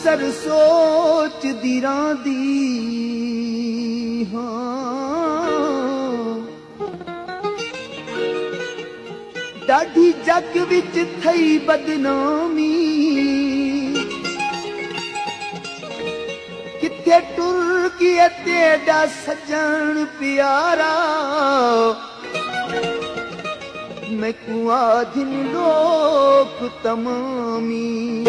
अक्सर सोचदी रहिंदी हां डाढी जग विच थई बदनामी किथे टुर गया तेरा सजन प्यारा मैं कुआधिन लोक तमामी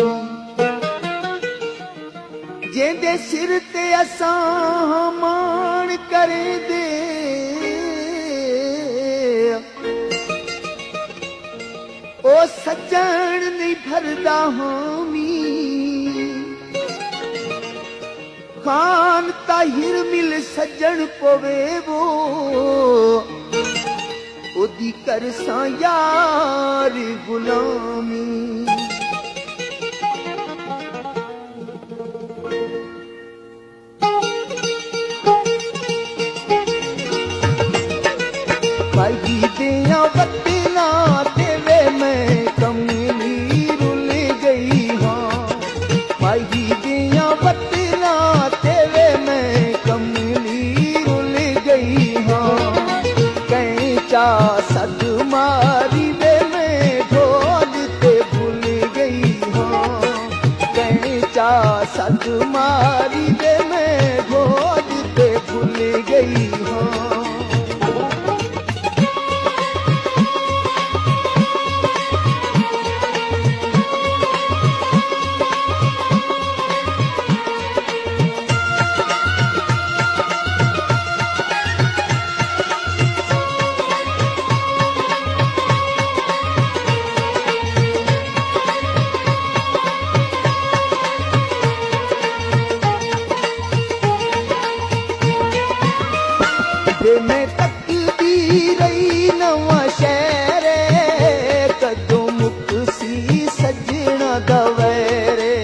जेंदे सिर ते असां मान करे दे ओ सजन नहीं भरदा हामी खान ताहिर मिल सजन पवे वो ओदी करसा यार गुलामी भाई दिया बत्तियां तेरे मैं कमली रुल गई हाँ भाई दिया बत्तियां तेरे मैं कमली रुल गई हाँ कैंचा सद मारी वे मैं ढोल ते भूल गई हाँ कैंचा सद मारी वे मैं ढोल ते भूल गई हाँ मैं तकदी रही नवा शहर कदों मुक्सी सजना दवेरे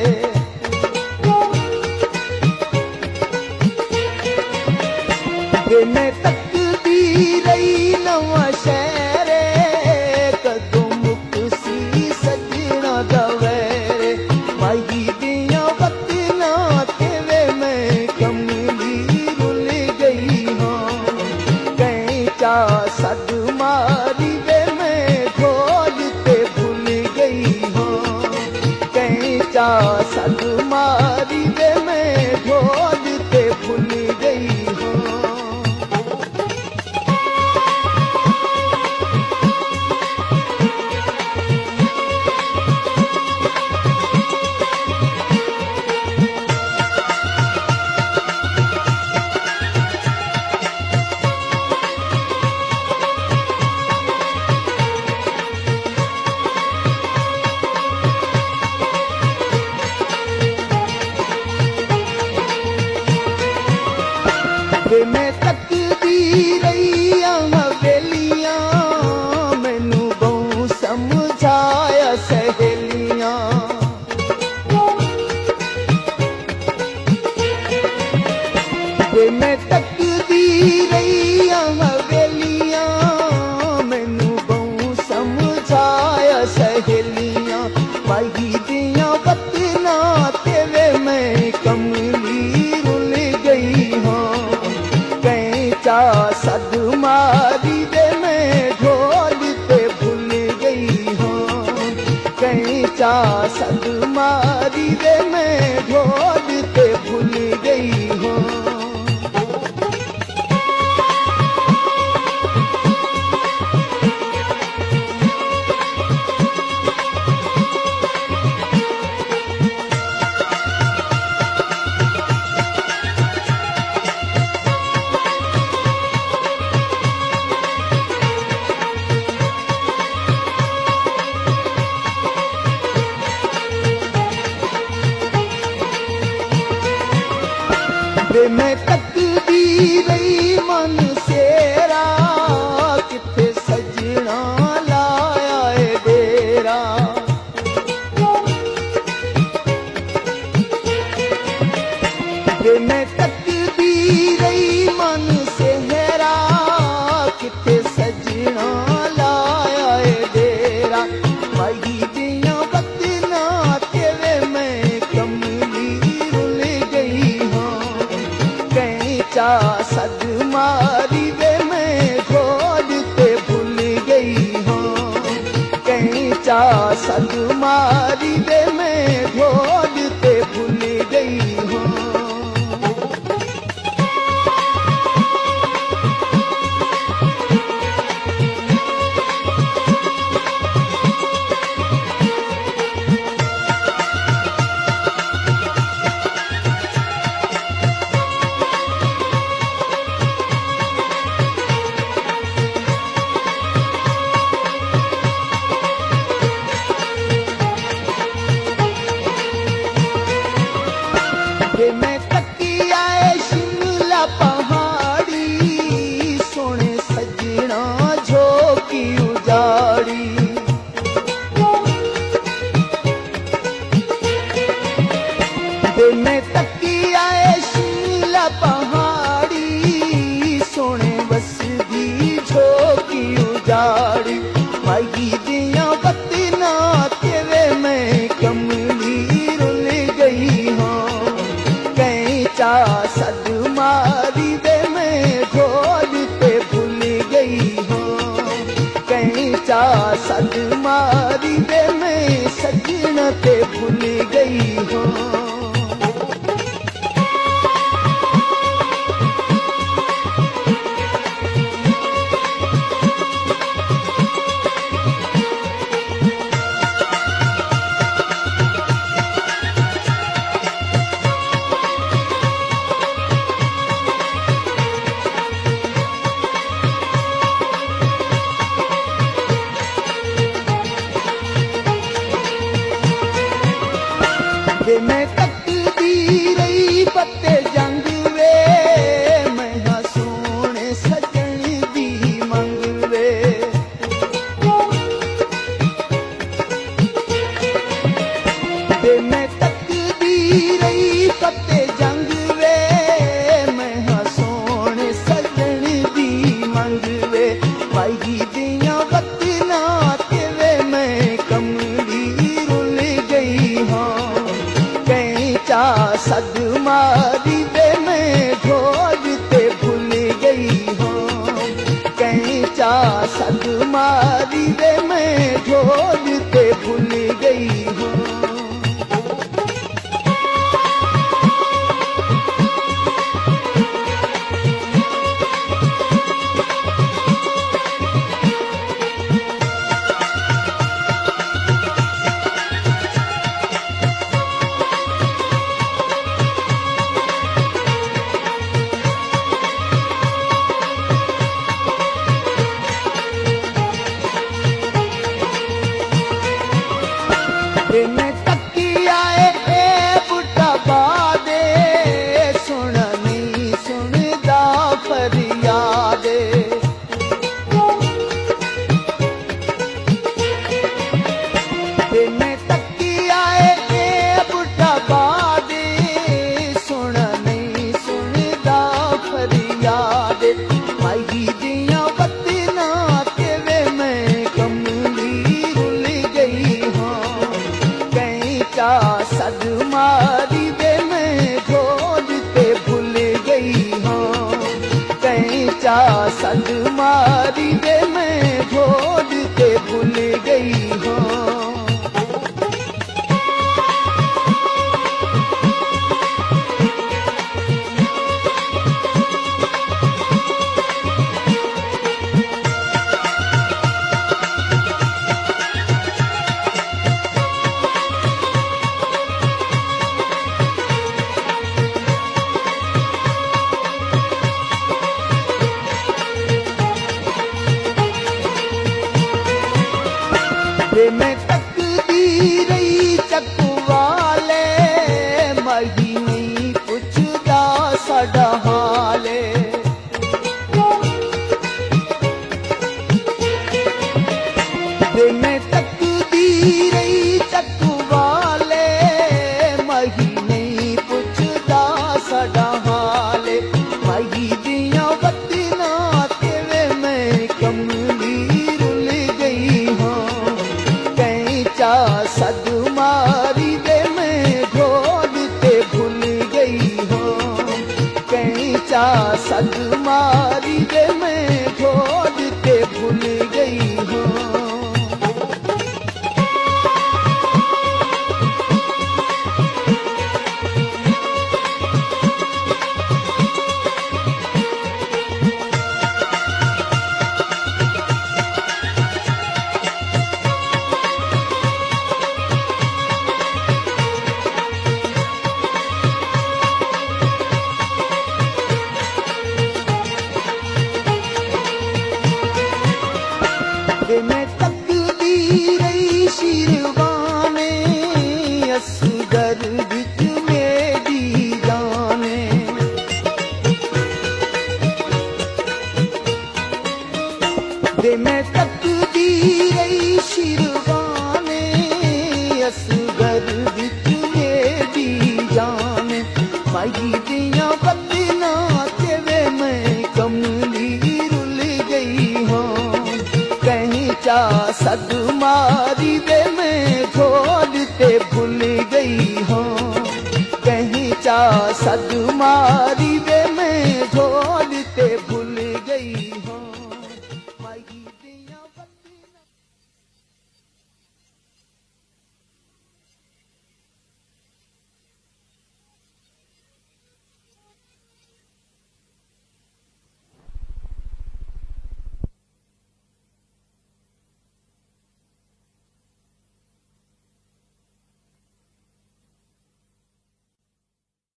मैं तकदी रही नवा शहर कदों मुक्सी सजना दवेरे माई दिया बत्तियां तेरे मैं कमली रुल गई सद मारी वे मैं ढोल ते भूल गई हाँ कैंचा सद मारी वे मैं ढोल ते भूल गई हाँ मैं तकदी रही हवेलियां मैनू बहु समझाया सहेलियां मैं तकदी रही हवेलियां मैनू बहु समझाया सहेलियां भाई दियां बत्तियां तेरे मैं कमली रुल गई हाँ कैंचा सद मारी वे मैं ढोल ते भूल गई हाँ कैंचा सद मारी वे मैं ढोल ते भूल गई हाँ मैं तकदी रही मन सेरा किथे सजना लाया है डेरा मैं तकदी रही मन सेरा किथे सजना लाया है डेरा भाई दियां बत्तियां तेरे मैं कमली चा सद मारी दे मैं ढोल ते भूल गई हूँ। मैं तकी आए शिमला पहाड़ी सोने सजना झोंकी उजाड़ी। मैं तकी आए शिमला पहाड़ी सोने बसदी झोंकी उजाड़ी। माई दिया बतना तेरे मैं कमली रुल गई हूँ। चा सद मारी दे मैं ढोल ते भूल गई हूँ। कहीं चा सद मारी दे मैं सजना ते भूल गई हूँ। मैं तकदी रही पत्ते जंग वे मैं हाँ सोने सजन दी मंग वे। मैं तकदी रही पत्ते जंग वे मैं हाँ सोने सजन दी मंग वे। भाई दिया बतना तेरे मैं कमली रुल गई हूँ। चा सद मारी दे मैं ढोल ते भूल गई हूँ। कहीं चा सद मारी दे मैं ढोल ते भूल गई हूँ। मैं तकी आए बुढ़ा बादे सुन नहीं सुनदा फरियादे। मैं तकी आए बुढ़ा बादे सुन नहीं सुनदा फरियादे। माई दिया बतना तेरे मैं कमली रुल गई हूँ। चा सद मारी दे मैं ढोल ते भूल गई हूँ। कहीं चा सद मारी दे मैं ढोल ते भूल गई हूँ। मैं तकदी रही चकवाले मही नहीं पुछदा साडा हाले। मैं तकदी रही चकवाले मही नहीं पुछदा साडा हाले। मही दिया बतना तेरे मैं कमली रुल गई हूँ। चा सद मारी दे मैं ढोल ते भूल गई हूँ। कहीं चा सद मारी दे मैं ढोल ते भूल गई हूँ। वे मैं तकदीर शिरवाने असगर विच मेरी जाने वे मैं तकदीर शिरवाने असगर विच मेरी जाने माई दिया बदना ते वे मैं कमली रुल गई हाँ कहीं चा सद मारी वे मैं छोड़ते भूल गई हाँ कहीं चा सद मारी